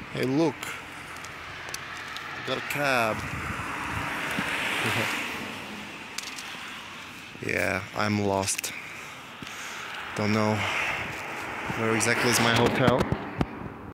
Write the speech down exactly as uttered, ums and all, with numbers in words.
Hey, look, got a cab. Yeah, I'm lost. Don't know where exactly is my hotel.